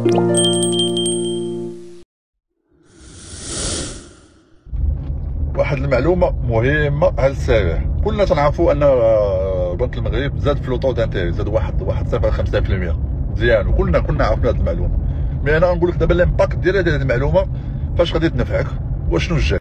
واحد المعلومه مهمه على السريع، كلنا تنعرفوا ان بنك المغرب زاد في لوطو دانتيري، زاد واحد 0.5%. مزيان، وكلنا عرفنا هذه المعلومه. مي انا نقول لك دابا الامباكت ديال هذه المعلومه فاش غادي تنفعك وشنو الجاي.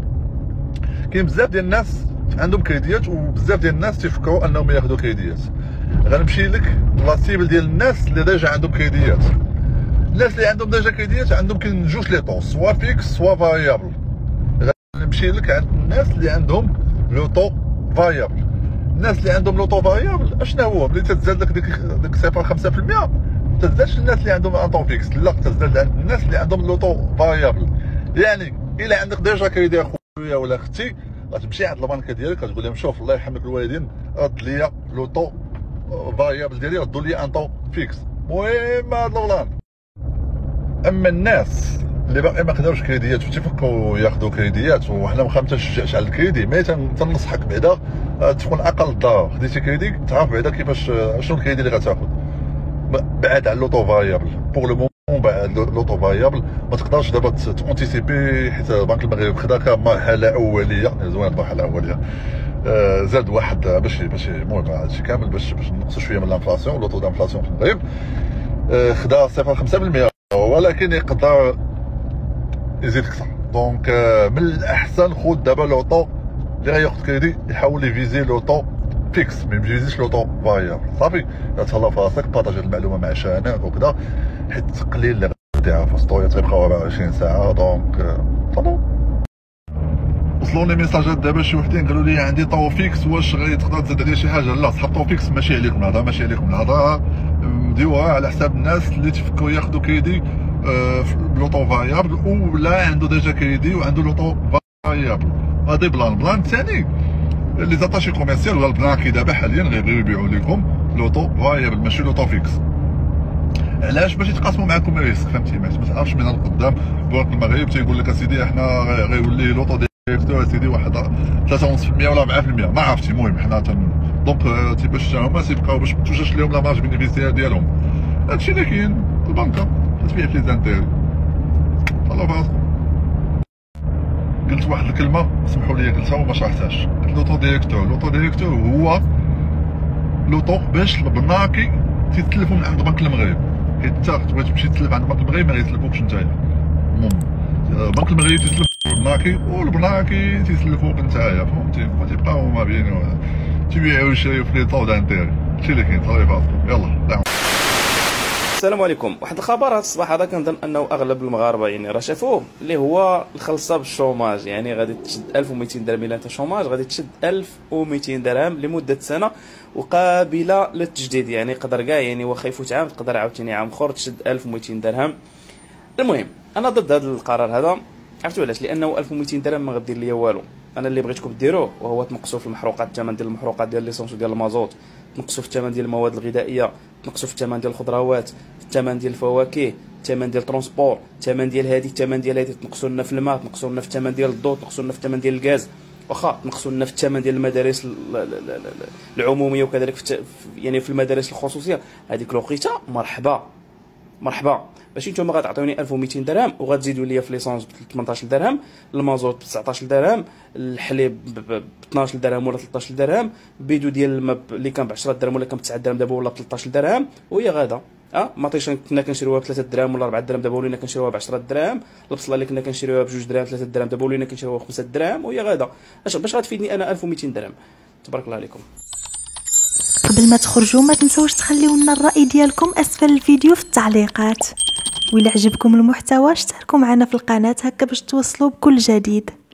كاين بزاف ديال الناس عندهم كريديات، وبزاف ديال الناس تيفكروا انهم ياخذوا كريديات. غنمشي لك لاسيبل ديال الناس اللي ديجا عندهم كريديات. الناس اللي عندهم ديجا كريديات عندهم كاين جوج لي طون، سوا فيكس سوا فاريابل. غنمشي لك عند الناس اللي عندهم لوطو فاريابل. الناس اللي عندهم لوطو فاريابل اشنا هو؟ ملي تتزاد لك ديك 0.5% ما تزادش الناس اللي عندهم ان طون فيكس، لا تزاد عند الناس اللي عندهم لوطو فاريابل. يعني الا عندك ديجا كريدي اخويا ولا اختي، غتمشي عند البنكه ديالك غتقول لهم شوف الله يرحم لك الوالدين، رد ليا لوطو فاريابل ديالي، ردوا لي ان طون فيكس. المهم هاد الولان. اما الناس اللي باقي ما خداوش كريديات وتيفكروا ياخذوا كريديات، وحنا واخا ما تنشجعش على الكريدي، مي تنصحك بعدا تكون اقل الضرر. خديتي كريدي تعرف بعدا كيفاش شنو الكريدي اللي غتاخذ. بعد على لوطو فاريابل بور لو مومون، بعد لوطو فاريابل ما تقدرش دابا تونتيسيبي، حيت البنك المغرب خدا كمرحله اوليه زوينه. المرحله الاوليه زاد واحد باش المهم هادشي كامل باش نقصوا شويه من الانفلاسيون، لوطو دانفلاسيون في المغرب. خدا 0.5%، ولكن يقدر يزيد اكثر. دونك من الاحسن خذ دابا لوطو اللي غياخذ كريدي يحاول يفيزي لوطو فيكس، ما يفيزيش لوطو فاريابل. صافي تهلا في راسك، بارطاجي المعلومه مع شانك وكذا، حيت قليل اللي غاديها في ستوري تيبقاو 24 ساعه. دونك صافي. وصلوني ميساجات دابا شي وحدين قالوا لي عندي طو فيكس، واش تقدر تزاد عليه شي حاجه؟ لا صحاب طو فيكس ماشي عليكم الهضره، ماشي عليكم الهضره، ديوها على حساب الناس اللي تفكروا ياخذوا كريدي لوطو فاريابل، ولا عنده ديجا كريدي وعنده لوطو فاريابل. هادي بلان الثاني لي زاتاشي كوميرسيال ولا البلان كي دابا حاليا غيبغيو يبيعوا لكم لوطو فاريابل ماشي لوطو فيكس. علاش؟ باش يتقاسموا معكم الريسك، فهمتي؟ ما تعرفش من القدام بنك المغرب تيقول لك اسيدي احنا غيولي لوطو ديريكتور اسيدي واحد 3.5% ولا 4%، ما عرفتي. المهم حنا دونك باش هما تيبقاو باش ما توجدش لهم لا مارج بينيفيسيير ديالهم. هادشي اللي كاين. البنكه تبيع في زانتيري. الله فراسكم. قلت واحد الكلمه سمحوا لي قلتها وما شرحتهاش. قلت لوطو ديريكتور هو لوطو باش البناكي تيتلفوا من عند بنك المغرب، حيت انت تبغي تمشي تتلف عند بنك المغرب ما غيتلفوكش نتايا. المهم بنك المغرب تيتلف البناكي والبناكي تيتلفوك نتايا، فهمتي؟ وتيبقاو ما بين تيبيعوا ويشريو في لي طو دانتيري. هادشي اللي كاين. الله يباركم. يلا السلام عليكم. واحد الخبر هذا الصباح هذا كنظن انه اغلب المغاربه يعني راه شافوه، اللي هو الخلصه بالشوماج. يعني غادي تشد 1200 درهم الا انت شوماج، غادي تشد 1200 درهم لمده سنه وقابله للتجديد. يعني يقدر كاع يعني واخا يفوت عام تقدر عاوتاني عام اخر تشد 1200 درهم. المهم انا ضد هذا القرار هذا. عرفتوا علاش؟ لانه 1200 درهم ما غدير ليا والو. انا اللي بغيتكم ديروه وهو تنقصوا في المحروقات، الثمن ديال المحروقات ديال ليسونس وديال المازوت، تنقصوا في الثمن ديال المواد الغذائيه، تنقصوا في الثمن ديال الخضروات، الثمن ديال الفواكه، الثمن ديال الترونسبور، الثمن ديال هذه، الثمن ديال هذه، تنقصوا لنا في الماء، تنقصوا لنا في الثمن ديال الضوء، تنقصوا لنا في الثمن ديال الغاز، واخا تنقصوا لنا في الثمن ديال المدارس العموميه وكذلك يعني في المدارس الخصوصيه. هذيك الوقيته مرحبا باش نتوما غتعطيوني 1200 درهم وغتزيدوا لي في ليسونس ب 18 درهم، المازوت ب 19 درهم، الحليب ب 12 درهم ولا 13 درهم، البيدو ديال الماء اللي كان ب 10 درهم ولا كان ب 9 درهم دابا ولا ب 13 درهم، وهي غادا. ماطيش كنا كنشريوها ب 3 درهم ولا 4 درهم، دابا ولينا كنشريوها ب 10 درهم. البصله اللي كنا كنشريوها ب 2 درهم 3 درهم، دابا ولينا كنشريوها ب 5 درهم، وهي غادا. باش غتفيدني انا 1200 درهم؟ تبارك الله عليكم. قبل ما تخرجوا ما تنسوش تخليو لنا الرأي ديالكم اسفل الفيديو في التعليقات، وإلا عجبكم المحتوى اشتركوا معنا في القناة هكا باش توصلوا بكل جديد.